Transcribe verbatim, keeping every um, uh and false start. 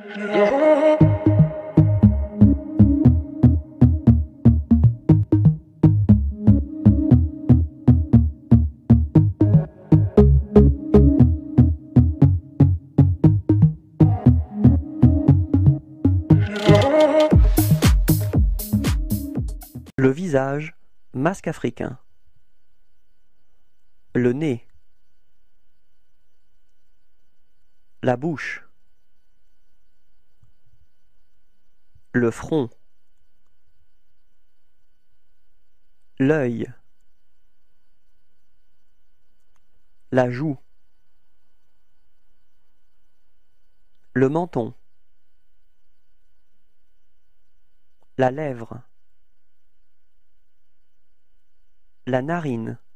Le visage, masque africain. Le nez. La bouche. Le front. L'œil. La joue. Le menton. La lèvre. La narine.